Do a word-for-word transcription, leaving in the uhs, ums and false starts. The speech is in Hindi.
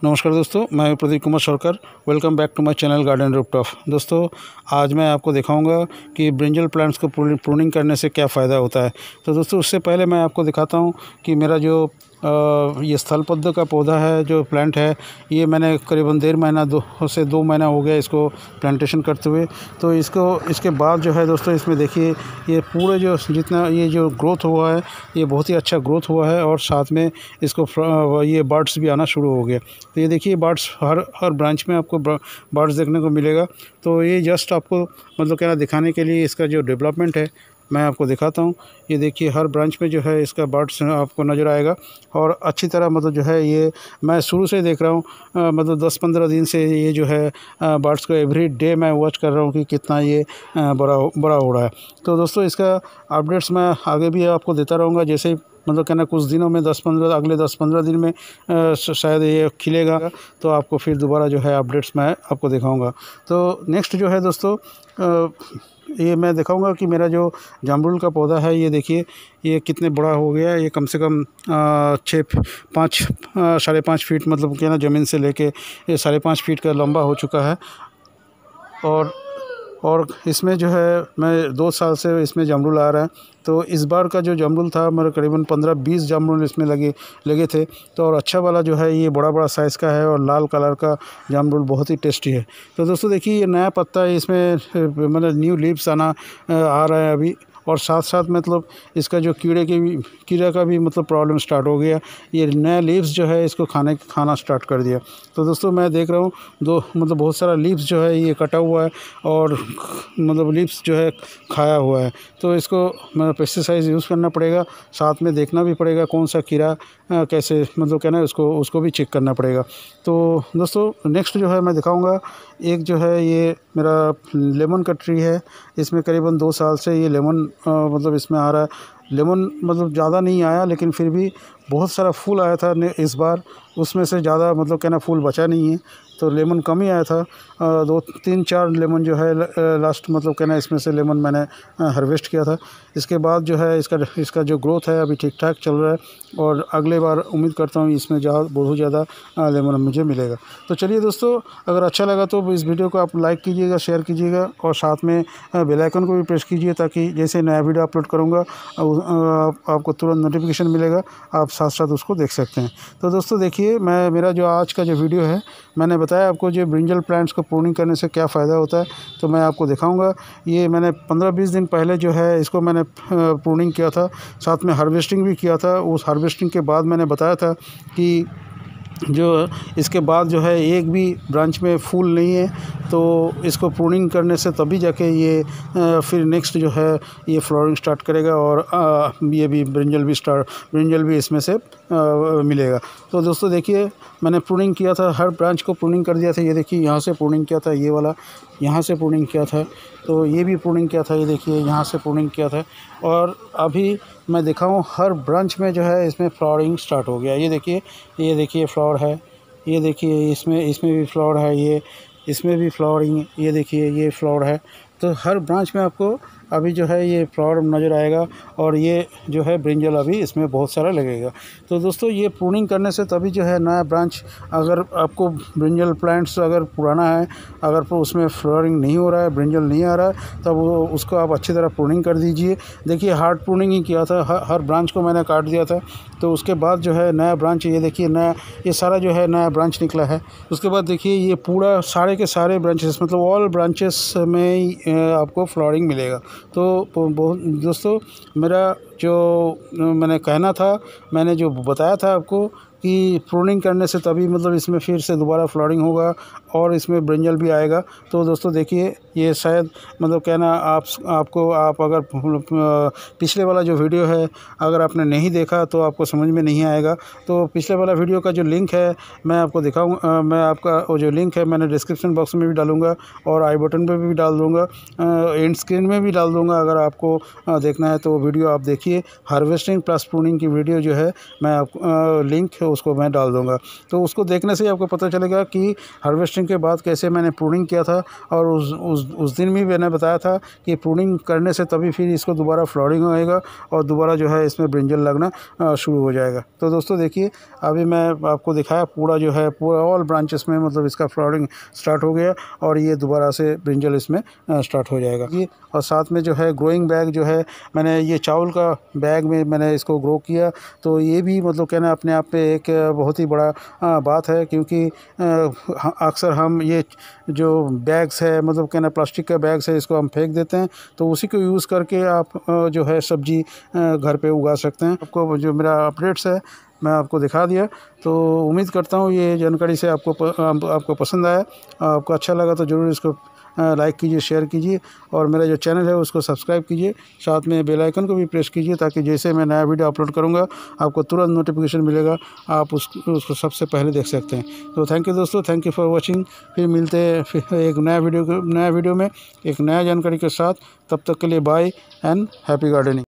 नमस्कार दोस्तों, मैं Pradeep Kumar Sarkar. Welcome back to my channel garden rooftop. दोस्तों, आज मैं आपको दिखाऊंगा कि ब्रिंजल प्लांट्स को प्रूनिंग करने से क्या फ़ायदा होता है। तो दोस्तों, उससे पहले मैं आपको दिखाता हूं कि मेरा जो आ, ये स्थल पद्म का पौधा है, जो प्लांट है, ये मैंने करीबन डेढ़ महीना दो से दो महीना हो गया इसको प्लांटेशन करते हुए। तो इसको इसके बाद जो है दोस्तों, इसमें देखिए ये पूरे जो जितना ये जो ग्रोथ हुआ है, ये बहुत ही अच्छा ग्रोथ हुआ है और साथ में इसको ये बर्ड्स भी आना शुरू हो गया। तो ये देखिए बर्ड्स हर हर ब्रांच में आपको बर्ड्स देखने को मिलेगा। तो ये जस्ट आपको मतलब क्या दिखाने के लिए इसका जो डेवलपमेंट है मैं आपको दिखाता हूँ। ये देखिए हर ब्रांच में जो है इसका बर्ड्स आपको नज़र आएगा और अच्छी तरह मतलब जो है ये मैं शुरू से देख रहा हूँ, मतलब दस पंद्रह दिन से ये जो है बर्ड्स को एवरी डे मैं वॉच कर रहा हूँ कि कितना ये बड़ा बड़ा हो रहा है। तो दोस्तों, इसका अपडेट्स मैं आगे भी आपको देता रहूँगा। जैसे मतलब कहना कुछ दिनों में दस पंद्रह अगले दस पंद्रह दिन में आ, शायद ये खिलेगा, तो आपको फिर दोबारा जो है अपडेट्स मैं आपको दिखाऊंगा। तो नेक्स्ट जो है दोस्तों, आ, ये मैं दिखाऊंगा कि मेरा जो जामुन का पौधा है, ये देखिए ये कितने बड़ा हो गया। ये कम से कम छः पाँच साढ़े पाँच फीट मतलब क्या ना ज़मीन से लेके ये साढ़े पाँच फीट का लंबा हो चुका है। और और इसमें जो है मैं दो साल से इसमें जामुन आ रहा है। तो इस बार का जो जामुन था मेरे करीबन पंद्रह बीस जामुन इसमें लगे लगे थे। तो और अच्छा वाला जो है ये बड़ा बड़ा साइज़ का है और लाल कलर का जामुन बहुत ही टेस्टी है। तो दोस्तों देखिए ये नया पत्ता है, इसमें मतलब न्यू लीव्स आना आ रहा है अभी। और साथ साथ मतलब इसका जो कीड़े के भी कीड़ा का भी मतलब प्रॉब्लम स्टार्ट हो गया। ये नया लीव्स जो है इसको खाने खाना स्टार्ट कर दिया। तो दोस्तों मैं देख रहा हूँ दो मतलब बहुत सारा लीव्स जो है ये कटा हुआ है और मतलब लीव्स जो है खाया हुआ है। तो इसको मैं पेस्टिसाइड यूज़ करना पड़ेगा, साथ में देखना भी पड़ेगा कौन सा कीड़ा कैसे मतलब क्या ना उसको उसको भी चेक करना पड़ेगा। तो दोस्तों नेक्स्ट जो है मैं दिखाऊंगा, एक जो है ये मेरा लेमन का ट्री है। इसमें करीबन दो साल से ये लेमन मतलब इसमें आ रहा है। लेमन मतलब ज़्यादा नहीं आया, लेकिन फिर भी बहुत सारा फूल आया था इस बार। उसमें से ज़्यादा मतलब क्या ना फूल बचा नहीं है, तो लेमन कम ही आया था। दो तीन चार लेमन जो है लास्ट मतलब क्या ना इसमें से लेमन मैंने हार्वेस्ट किया था। इसके बाद जो है इसका इसका जो ग्रोथ है अभी ठीक ठाक चल रहा है और अगले बार उम्मीद करता हूँ इसमें ज़्यादा बहुत ज़्यादा लेमन मुझे मिलेगा। तो चलिए दोस्तों, अगर अच्छा लगा तो इस वीडियो को आप लाइक कीजिएगा, शेयर कीजिएगा और साथ में बेल आइकन को भी प्रेस कीजिए, ताकि जैसे नया वीडियो अपलोड करूँगा आपको तुरंत नोटिफिकेशन मिलेगा, आप साथ साथ उसको देख सकते हैं। तो दोस्तों देखिए मैं मेरा जो आज का जो वीडियो है, मैंने बताया आपको जो ब्रिंजल प्लांट्स को प्रूनिंग करने से क्या फ़ायदा होता है। तो मैं आपको दिखाऊंगा। ये मैंने पंद्रह बीस दिन पहले जो है इसको मैंने प्रूनिंग किया था, साथ में हार्वेस्टिंग भी किया था। उस हार्वेस्टिंग के बाद मैंने बताया था कि जो इसके बाद जो है एक भी ब्रांच में फूल नहीं है, तो इसको प्रूनिंग करने से तभी जाके ये फिर नेक्स्ट जो है ये फ्लावरिंग स्टार्ट करेगा और आ, ये भी ब्रिंजल भी स्टार्ट ब्रिंजल भी इसमें से आ, मिलेगा। तो दोस्तों देखिए मैंने प्रूनिंग किया था, हर ब्रांच को प्रूनिंग कर दिया था। ये देखिए यहाँ से प्रूनिंग किया था, ये वाला यहाँ से प्रूनिंग किया था, तो ये भी प्रूनिंग किया था। ये देखिए यहाँ से प्रूनिंग किया था और अभी मैं दिखाऊँ हर ब्रांच में जो है इसमें फ्लावरिंग स्टार्ट हो गया। ये देखिए ये देखिए फ्लावर है, ये देखिए इसमें इसमें भी फ्लावर है, ये इसमें भी फ्लावरिंग, ये देखिए ये फ्लावर है। तो हर ब्रांच में आपको अभी जो है ये फ्लावर नज़र आएगा और ये जो है ब्रिंजल अभी इसमें बहुत सारा लगेगा। तो दोस्तों ये प्रूनिंग करने से तभी जो है नया ब्रांच, अगर आपको ब्रिंजल प्लांट्स अगर पुराना है, अगर उसमें फ्लावरिंग नहीं हो रहा है, ब्रिंजल नहीं आ रहा है, तब वो उसको आप अच्छी तरह प्रूनिंग कर दीजिए। देखिए हार्ड प्रूनिंग ही किया था, हर, हर ब्रांच को मैंने काट दिया था। तो उसके बाद जो है नया ब्रांच, ये देखिए नया ये सारा जो है नया ब्रांच निकला है। उसके बाद देखिए ये पूरा सारे के सारे ब्रांचेस मतलब ऑल ब्रांचेस में आपको फ्लावरिंग मिलेगा। तो बहुत दोस्तों मेरा जो मैंने कहना था, मैंने जो बताया था आपको कि प्रूनिंग करने से तभी मतलब इसमें फिर से दोबारा फ्लावरिंग होगा और इसमें ब्रिंजल भी आएगा। तो दोस्तों देखिए ये शायद मतलब कहना आप आपको आप अगर पिछले वाला जो वीडियो है अगर आपने नहीं देखा तो आपको समझ में नहीं आएगा। तो पिछले वाला वीडियो का जो लिंक है मैं आपको दिखाऊँ, मैं आपका वो जो लिंक है मैंने डिस्क्रिप्शन बॉक्स में भी डालूँगा और आई बटन पर भी डाल दूँगा, एंड स्क्रीन में भी डाल दूँगा। अगर आपको देखना है तो वीडियो आप देखिए, हार्वेस्टिंग प्लस प्रूनिंग की वीडियो जो है मैं आप लिंक उसको मैं डाल दूँगा। तो उसको देखने से ही आपको पता चलेगा कि हार्वेस्टिंग के बाद कैसे मैंने प्रूनिंग किया था। और उस उस उस दिन भी मैंने बताया था कि प्रूनिंग करने से तभी फिर इसको दोबारा फ्लावरिंग होएगा और दोबारा जो है इसमें ब्रिंजल लगना शुरू हो जाएगा। तो दोस्तों देखिए, अभी मैं आपको दिखाया पूरा जो है पूरा ऑल ब्रांचेस में मतलब इसका फ्लावरिंग स्टार्ट हो गया और ये दोबारा से ब्रिंजल इसमें स्टार्ट हो जाएगा। ये और साथ में जो है ग्रोइंग बैग जो है मैंने ये चावल का बैग में मैंने इसको ग्रो किया। तो ये भी मतलब कहना अपने आप में एक बहुत ही बड़ा बात है, क्योंकि अक्सर हम ये जो बैग्स है मतलब कहना प्लास्टिक का बैग्स है इसको हम फेंक देते हैं। तो उसी को यूज़ करके आप जो है सब्जी घर पे उगा सकते हैं। आपको जो मेरा अपडेट्स है मैं आपको दिखा दिया। तो उम्मीद करता हूँ ये जानकारी से आपको आपको पसंद आया। आपको अच्छा लगा तो ज़रूर इसको लाइक कीजिए, शेयर कीजिए और मेरा जो चैनल है उसको सब्सक्राइब कीजिए। साथ में बेल आइकन को भी प्रेस कीजिए ताकि जैसे मैं नया वीडियो अपलोड करूँगा आपको तुरंत नोटिफिकेशन मिलेगा, आप उस उसको सबसे पहले देख सकते हैं। तो थैंक यू दोस्तों, थैंक यू फॉर वॉचिंग। फिर मिलते हैं फिर एक नया वीडियो नया वीडियो में एक नया जानकारी के साथ। तब तक के लिए बाय एंड हैप्पी गार्डनिंग।